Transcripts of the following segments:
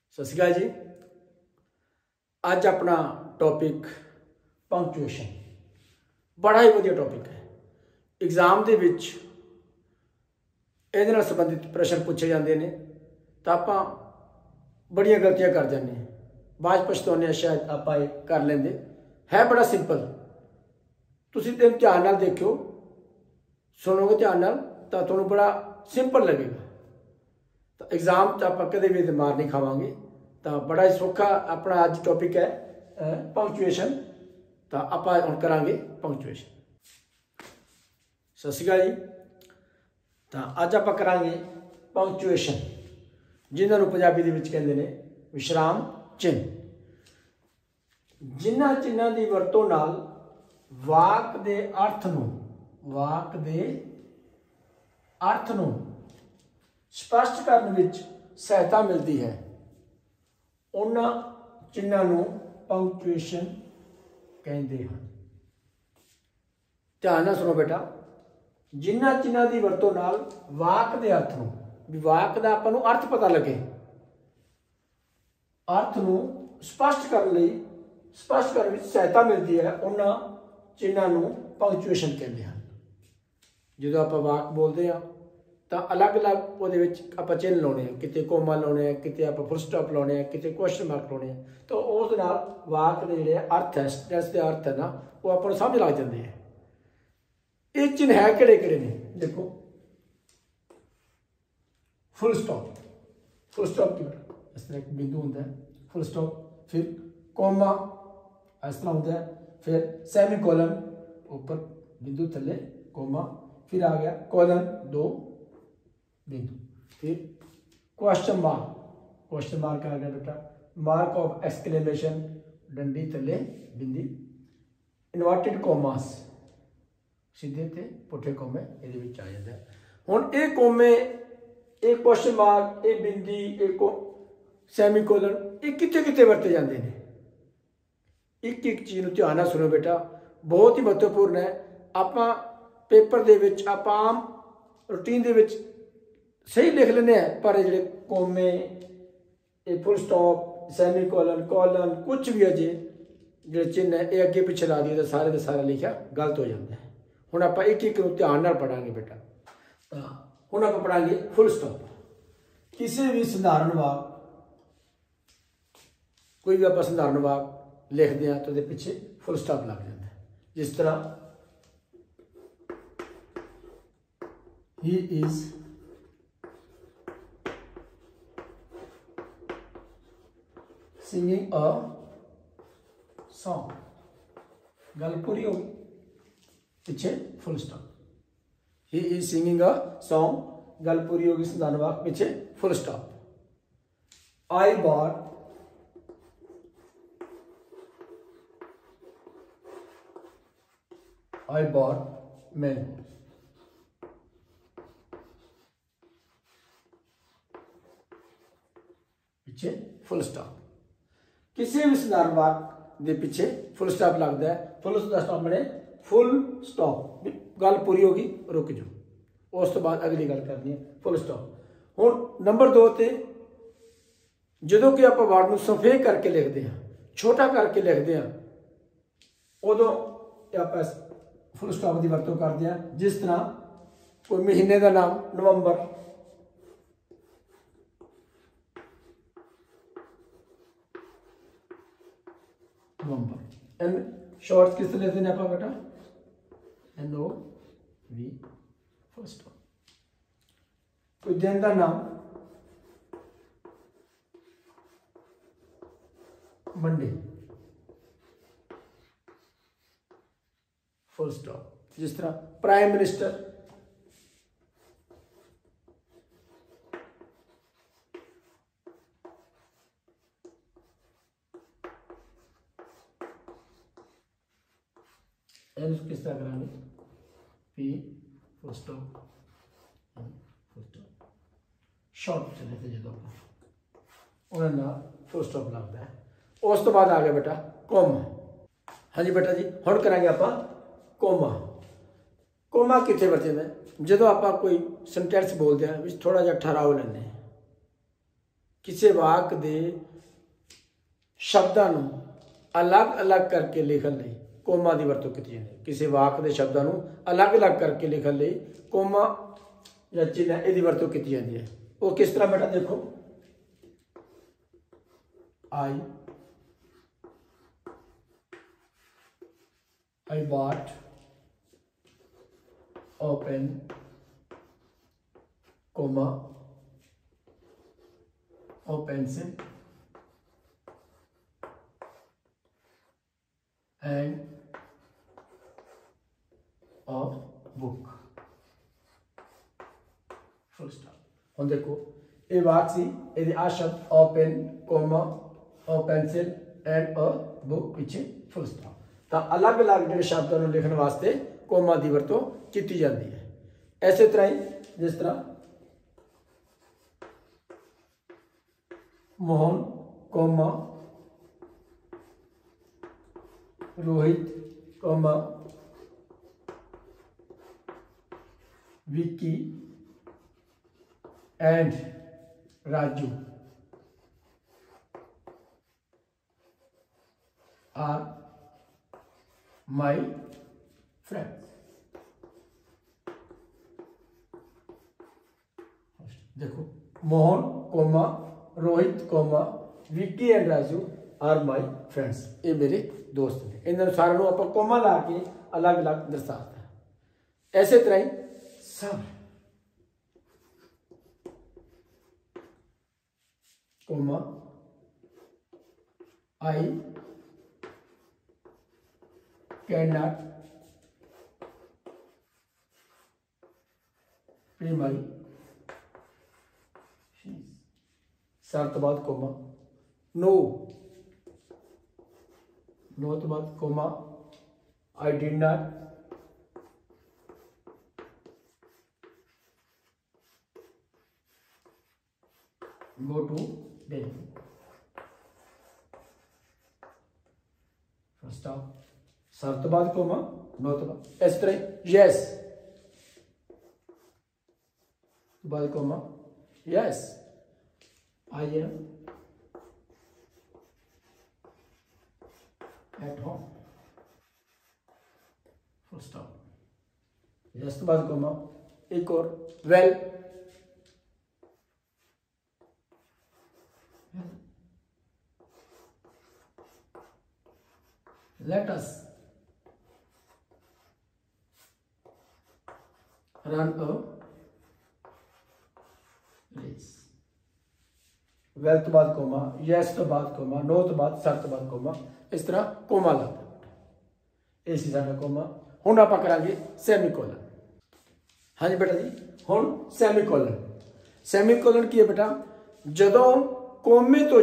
सत श्री अकाल जी। अज अपना टॉपिक पंक्चुएशन बड़ा ही वधिया टॉपिक है। एग्जाम के विच इहदे नाल संबंधित प्रश्न पूछे जाते हैं तो आप बड़िया गलतियां कर जाने, बाद पछताने शायद आप कर लेंगे। है बड़ा सिंपल, तुसीं दिन ध्यान नाल देखियो, सुनोगे ध्यान नाल तो तुहानूं बड़ा सिंपल लगेगा। तो एग्जाम तो आप कदे भी मार नहीं खावांगे। तो बड़ा ही सौखा अपना अज टॉपिक है पंक्चुएशन। तो आप हुण करांगे पंक्चुएशन। सत श्री अकाल जी। तो अज आप करांगे पंक्चुएशन, जिन्होंने पंजाबी दे विच कहंदे ने विश्राम चिन्ह। जिन्हां चिन्हां दी वरतों नाल वाक दे अर्थ नूं स्पष्ट करने विच सहायता मिलती है, उन्हां चिन्हां नूं पंक्चुएशन कहते हैं। ध्यान नाल सुनो बेटा, जिन्हां चिन्हां दी वरतों नाल वाक दे अर्थ नूं, भी वाक दा आपां नूं अर्थ पता लगे, अर्थ नूं स्पष्ट करने विच सहायता मिलती है, उन्हां चिन्हां नूं पंक्चुएशन कहते हैं। जो आप वाक बोलते हैं तो अलग अलग वो चिन्ह लाने, कितने कोमा लाने, कितने आप फुल स्टॉप लाने, कितने क्वेश्चन मार्क लाने। तो उस वाक के जोड़े अर्थ है, सेंटेंस के अर्थ है ना, वो आपको समझ लग जाते हैं। ये चिन्ह है किहड़े किहड़े ने देखो। फुल स्टॉप इस तरह एक बिंदु होता है, फुल स्टॉप। फिर कोमा इस तरह होता है, फिर सेमी कोलन ऊपर बिंदु थले कोमा, फिर आ गया कोलन दो बिंदु, फिर क्वेश्चन मार्क आ गया बेटा, मार्क ऑफ एक्सक्लेमेशन डंडी थले बिंदी, इन्वर्टेड कोमास सीधे ते पुठे कोमे ये आ जाता है। हुण ये कोमे, एक क्वेश्चन मार्क, एक बिंदी, एक सैमी कोलन, ये कितने कितने वरते जाते हैं। एक एक चीज़ को ध्यान सुनो बेटा, बहुत ही महत्वपूर्ण है। आप पेपर दे विच आप आम रूटीन दे विच सही लिख लेने हैं, पर जो comma, full stop, semicolon, colon कुछ भी अजे जो चिन्ह है ये अगे पिछे ला दिए तो सारे सारा लिखा गलत हो जाता है। हुण आप एक एक ध्यान नाल पढ़ांगे बेटा। हुण आप पढ़ांगे फुल स्टॉप। किसी भी संधारण वाक, कोई भी आप संधारण वाक लिखते हैं तो पिछे फुल स्टॉप लग जाता है। जिस तरह he is singing a song, गल पूरी होगी, पीछे full stop. He is singing a song, गल पूरी होगी, संधारण वाक, पीछे full stop. I bought mango, पीछे फुल स्टॉप। किसी भी संधारण वाक के पीछे फुल स्टॉप लगता है। फुल स्टॉप बने फुल स्टॉप, गल पूरी होगी, रुक जाओ, उस तो बाद अगली गल करनी है, फुल स्टॉप। हुण नंबर 2 ते जो कि आप वर्ड में सफेद करके लिखते हैं, छोटा करके लिखते हैं, उदों आप फुल स्टॉप की वरतों करते हैं। जिस तरह कोई महीने का नाम नवंबर, एन शॉर्ट्स किस लेते हैं आप बेटा, NOV फुल स्टॉप। कोई दिन का नाम मंडे, फुल स्टॉप। जिस तरह प्राइम मिनिस्टर, किस तरह करेंगे, P full stop, full stop. Short चले थे जो उन्होंने फुल स्टॉप लगता है। उस तो बाद आ गया बेटा कोमा। हाँ जी बेटा जी, हुण करांगे आप कोमा कितने वरते हैं, जो आप कोई सेंटेंस बोलते हैं थोड़ा जहा ठहराव लें, ਕਿਸੇ ਵਾਕ ਦੇ ਸ਼ਬਦਾਂ ਨੂੰ ਅਲੱਗ-ਅਲੱਗ ਕਰਕੇ ਲਿਖਣ ਲਈ ਕੋਮਾ ਦੀ ਵਰਤੋਂ ਕੀਤੀ ਜਾਂਦੀ ਹੈ। ਕਿਸੇ ਵਾਕ ਦੇ ਸ਼ਬਦਾਂ ਨੂੰ ਅਲੱਗ-ਅਲੱਗ ਕਰਕੇ ਲਿਖਣ ਲਈ ਕੋਮਾ ਜਾਂ ਚਿੰਨ੍ਹ ਇਹਦੀ ਵਰਤੋਂ ਕੀਤੀ ਜਾਂਦੀ ਹੈ। ਉਹ ਕਿਸ ਤਰ੍ਹਾਂ ਬੇਟਾ ਦੇਖੋ, I bought open comma a pencil and a book full stop। ਹੁਣ ਦੇਖੋ ਇਹ ਵਾਕ ਸੀ, ਇਹਦੇ ਆ ਸ਼ਬਦ open comma a pencil and a book ਪਿੱਛੇ full stop। ਤਾਂ ਅਲੱਗ-ਅਲੱਗ ਜਿਹੜੇ ਸ਼ਬਦਾਂ ਨੂੰ ਲਿਖਣ ਵਾਸਤੇ ਕੋਮਾ ਦੀ ਵਰਤੋਂ ਕੀਤੀ ਜਾਂਦੀ ਹੈ। ਐਸੇ ਤਰ੍ਹਾਂ ਹੀ ਜਿਸ ਤਰ੍ਹਾਂ Mohan comma Rohit comma Vicky and Raju are my friends. देखो Mohan comma Rohit comma Vicky and Raju are my friends, ये मेरे दोस्त ने। इन सारों आप कोमा ला के अलग अलग दर्शाता है। ऐसे तरह ही सब कोमा आई कैन नॉट पे माई शर्त बाद कोमा नो, नो तो बाद comma I did not go to Delhi first of शर्त बाद कोमा नो तो बाद। इस तरह यस बाद comma yes I am at home full stop। Yes के बाद कोमा एक और well let us run a race। Well तो बाद कोमा, यस तो बाद कोमा, नो तो बाद, सर तो बाद कोमा, इस तरह कोमा लगता है। इसी साडा कोमा। हुण आपां करांगे सैमीकोलन। हाँ जी बेटा जी, हुण सैमीकोलन। सैमीकोलन की है बेटा, जदों कोमे तो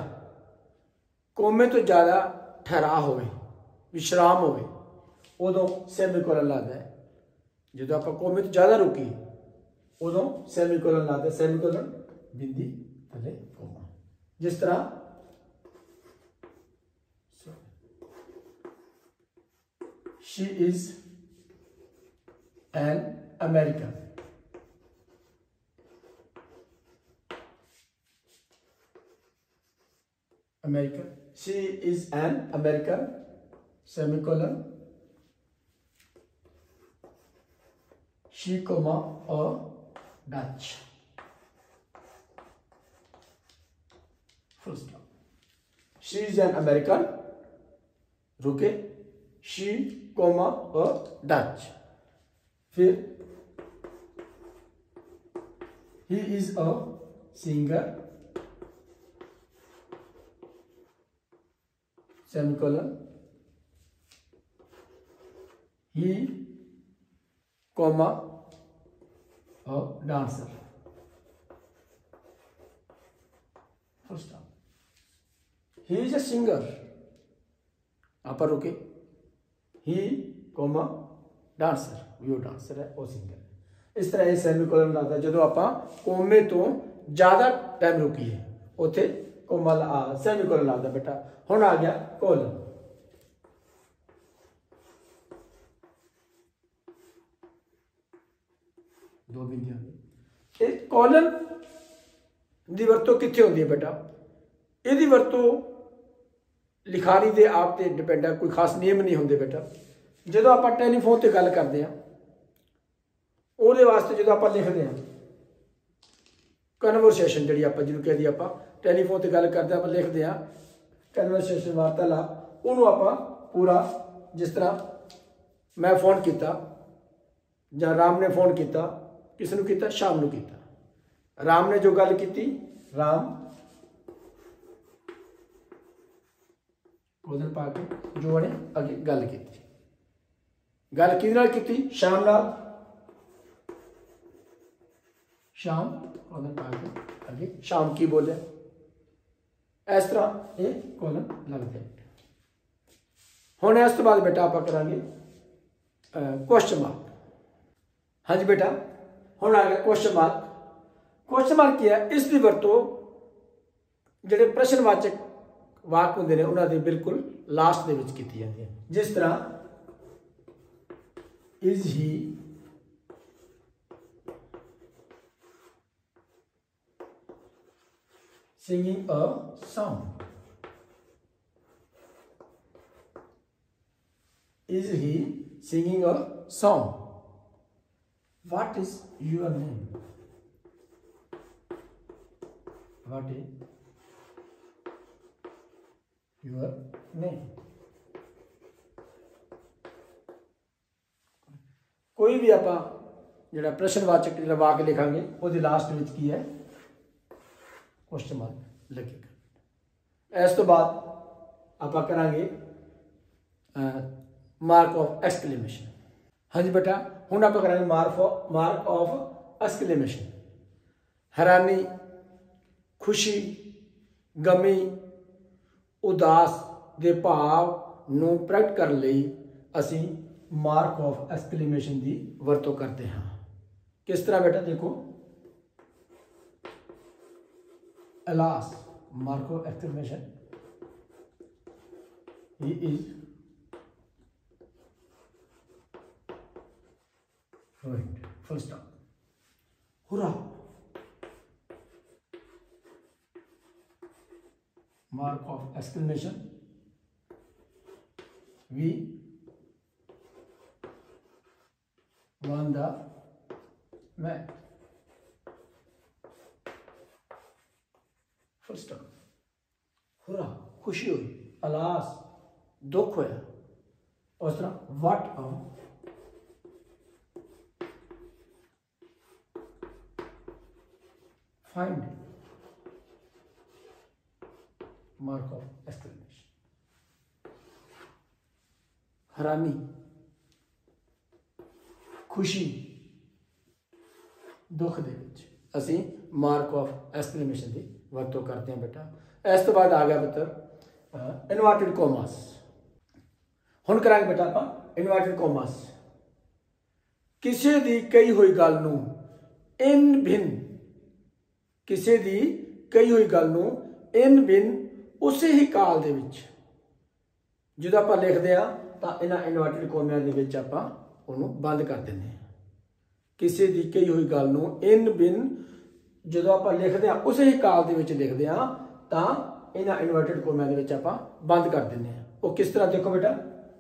ज़्यादा ठहराव होवे, विश्राम होवे, उदों सैमीकोलन लगता है। जदों आपां कोमे तो ज़्यादा रुकी उदों सैमीकोलन लगता है। सैमीकोलन बिंदी थले कोमा। जिस तरह she is an American, she is an American semicolon she comma a Dutch full stop। she is an American रुके she कोमा a Dutch। फिर he is a singer semicolon he comma a dancer full stop। He is a singer, आप रुके he comma dancer, वो dancer है वो singer है। इस तरह ये सैमीकोलन लगता है जो आप कोमे तो ज़्यादा टाइम रुकी है उथे कोमा सैमीकोलन लगता बेटा। हुण आ गया कोलन। दो बिंदियां कोलन ਦੀ ਵਰਤੋਂ ਕਿੱਥੇ ਹੁੰਦੀ ਹੈ ਬੇਟਾ? ਇਹਦੀ ਵਰਤੋਂ ਲਿਖਾਰੀ ਦੇ ਆਪ ਤੇ ਡਿਪੈਂਡ ਹੈ, ਕੋਈ ਖਾਸ ਨਿਯਮ ਨਹੀਂ ਹੁੰਦੇ ਬੇਟਾ। ਜਦੋਂ ਆਪਾਂ ਟੈਲੀਫੋਨ ਤੇ ਗੱਲ ਕਰਦੇ ਹਾਂ ਉਹਦੇ ਵਾਸਤੇ ਜਦੋਂ ਆਪਾਂ ਲਿਖਦੇ ਹਾਂ ਕਨਵਰਸੇਸ਼ਨ, ਜਿਹੜੀ ਆਪਾਂ ਜਿਹਨੂੰ ਕਹਿੰਦੇ ਆਪਾਂ ਟੈਲੀਫੋਨ ਤੇ ਗੱਲ ਕਰਦੇ ਆਪਾਂ ਲਿਖਦੇ ਹਾਂ ਕਨਵਰਸੇਸ਼ਨ, ਵਾਰਤਾਲਾਪ, ਉਹਨੂੰ ਆਪਾਂ ਪੂਰਾ ਜਿਸ ਤਰ੍ਹਾਂ ਮੈਂ ਫੋਨ ਕੀਤਾ ਜਾਂ ਰਾਮ ਨੇ ਫੋਨ ਕੀਤਾ, किस नूं कीता? शाम नूं कीता। राम ने जो गल की, राम उधर पा के जो ने अगे गल की, गल किहदे नाल कीती? शाम नाल। शाम उधर पा के अगे शाम की बोलिया, इस तरह ये कॉलम लगते हैं। हुण इस तो बाद बेटा आपां करांगे क्वेश्चन मार्क। हाँ जी बेटा, हुण आ गया क्वेश्चन मार्क। क्वेश्चन मार्क की है? इसकी वरतों जिहड़े प्रश्नवाचक वाक होंदे ने उन्हां दे बिल्कुल लास्ट दे विच कीती जांदी है। जिस तरह is he singing a song, is he singing a song, what is your name? What is your name? कोई भी आप जो प्रश्नवाचक जो वाक लिखांगे वो लास्ट में की है क्वेश्चन मार्क लिखेगा। इस तो बाद आप करांगे मार्क ऑफ एक्सक्लेमेशन। हाँ जी बेटा, हुण आप करांगे मार्क ऑफ एक्सक्लेमेशन। हैरानी, खुशी, गमी, उदास दे भाव नूं प्रगट करन लई असीं मार्क ऑफ एक्सक्लेमेशन की वरतों करते हैं। किस तरह बेटा? देखो, alas, mark of exclamation, he is ruined, full stop। Hurrah, mark of exclamation, we won the match, full stop। Hurrah, खुशी हुई, अलास, दुख होया। उस तरह what a find, mark of exclamation। हैरानी, खुशी, दुख दे विच असीं मार्क ऑफ एक्सक्लेमेशन की वरतों करते हैं बेटा। इस तो बाद आ गया पुत्र इनवर्टेड कॉमास। हुण करांगे बेटा आपां इनवर्टेड कॉमास। किसी दी कही हुई गल नूं इन भिन्न, किसी दी कही हुई गल नूं इन भिन्न उसे ही काल दे विच ਜਦੋਂ ਆਪਾਂ ਲਿਖਦੇ ਆ ਤਾਂ ਇਹਨਾਂ ਇਨਵਰਟਡ ਕੋਮਿਆਂ ਦੇ ਵਿੱਚ ਆਪਾਂ ਉਹਨੂੰ ਬੰਦ ਕਰ ਦਿੰਦੇ ਆ। ਕਿਸੇ ਦੀ ਕਹੀ ਹੋਈ ਗੱਲ ਨੂੰ ਇਨ ਬਿਨ ਜਦੋਂ ਆਪਾਂ ਲਿਖਦੇ ਆ ਉਸੇ ਹੀ ਕਾਲ ਦੇ ਵਿੱਚ ਲਿਖਦੇ ਆ ਤਾਂ ਇਹਨਾਂ ਇਨਵਰਟਡ ਕੋਮਿਆਂ ਦੇ ਵਿੱਚ ਆਪਾਂ ਬੰਦ ਕਰ ਦਿੰਦੇ ਆ। ਉਹ ਕਿਸ ਤਰ੍ਹਾਂ? ਦੇਖੋ बेटा,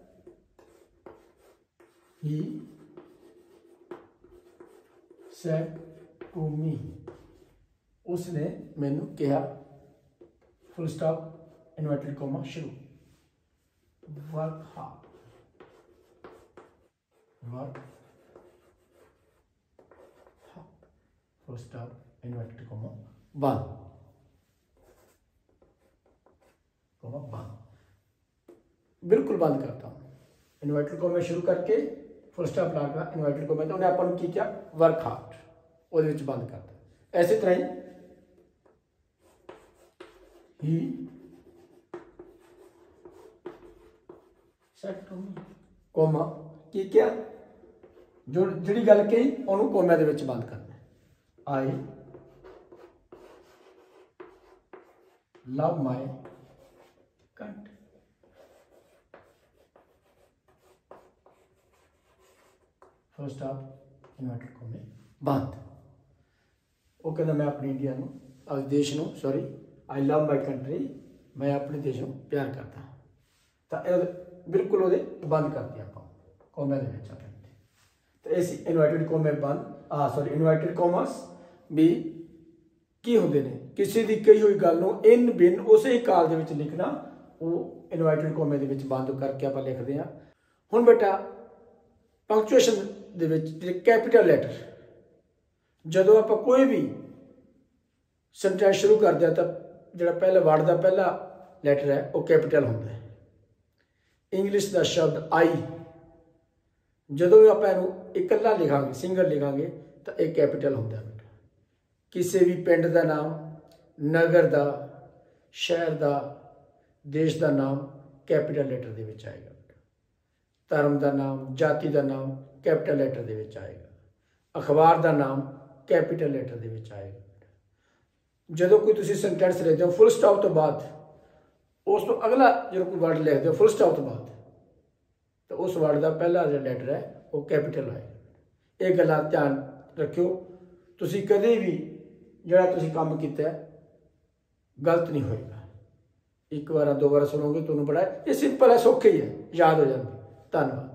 he said to me, उसने मैनू कहा, फुल स्टॉप, इनवर्टेड कोमा शुरू। Work hard, work hard, full stop, inverted comma बंद, कोमा बंद, बिल्कुल बंद करता हूँ। इनवर्टेड कोमा शुरू करके फुल स्टॉप लाकर इनवर्टेड कोमा, तो उन्हें अपन की क्या? वर्क हार्ड, वो बंद करता। इसी तरह ही said to me, कोमा की क्या? जो जिहड़ी गल कही उन्होंने कोमे दे विच बंद करना। I love my country, first of inverted comma बंद। वो कहता मैं अपनी इंडिया नूं अपने देश ਨੂੰ sorry I love my country मैं अपने देश ਨੂੰ प्यार करता ਤਾਂ ਇਹ ਬਿਲਕੁਲ ਉਹਦੇ ਬੰਦ ਕਰਦੇ ਆਪਾਂ ਕੋਮੇ ਦੇ ਵਿੱਚ ਆਪਣੇ ਤੇ ਇਸ ਇਨਵਰਟਡ ਕੋਮੇ ਬੰਦ ਸॉरी ਇਨਵਰਟਡ ਕੋਮਸ ਵੀ ਕੀ ਹੁੰਦੇ ਨੇ ਕਿਸੇ ਦੀ ਕਹੀ ਹੋਈ ਗੱਲ ਨੂੰ ਇਨ ਬਿਨ ਉਸੇ ਹੀ ਕਾਲ ਦੇ ਵਿੱਚ ਲਿਖਣਾ ਉਹ ਇਨਵਰਟਡ ਕੋਮੇ ਦੇ ਵਿੱਚ ਬੰਦ ਕਰਕੇ ਆਪਾਂ ਲਿਖਦੇ ਹਾਂ। ਹੁਣ ਬੇਟਾ ਪੰਕਚੁਏਸ਼ਨ ਦੇ ਵਿੱਚ ਜਿਹੜੇ ਕੈਪੀਟਲ ਲੈਟਰ ਜਦੋਂ ਆਪਾਂ ਕੋਈ ਵੀ सेंटेंस शुरू करते हैं तो जो पहले वर्ड का पहला लैटर है वो कैपिटल होंगे। इंग्लिश का शब्द आई जो भी आप इकला लिखांगे सिंगल लिखांगे तो एक कैपिटल होंगे बेटा। किसी भी पिंड का नाम नगर का शहर का देश का नाम कैपिटल लेटर के विच आएगा बेटा। धर्म का नाम जाति का नाम कैपिटल लेटर के विच आएगा। अखबार का नाम कैपिटल लेटर के विच आएगा। ਜਦੋਂ ਕੋਈ ਤੁਸੀਂ ਸੈਂਟੈਂਸ ਲਿਖਦੇ ਹੋ ਫੁੱਲ ਸਟਾਪ ਤੋਂ ਬਾਅਦ ਉਸ ਤੋਂ ਅਗਲਾ ਜਦੋਂ ਕੋਈ ਵਰਡ ਲਿਖਦੇ ਹੋ ਫੁੱਲ ਸਟਾਪ ਤੋਂ ਬਾਅਦ ਤਾਂ ਉਸ ਵਰਡ ਦਾ ਪਹਿਲਾ ਜਿਹੜਾ ਲੈਟਰ ਹੈ ਉਹ ਕੈਪੀਟਲ ਆਏਗਾ। ਇਹ ਗੱਲਾਂ ਧਿਆਨ ਰੱਖਿਓ ਤੁਸੀਂ ਕਦੇ ਵੀ ਜਿਹੜਾ ਤੁਸੀਂ ਕੰਮ ਕੀਤਾ ਗਲਤ ਨਹੀਂ ਹੋਏਗਾ। ਇੱਕ ਵਾਰ ਦੋ ਵਾਰ ਸੁਣੋਗੇ ਤੁਹਾਨੂੰ ਬੜਾ ਇਹ ਸਿੰਪਲ ਹੈ ਸੌਖਾ ਹੀ ਹੈ ਯਾਦ ਹੋ ਜਾਣਗੇ। ਧੰਨਵਾਦ।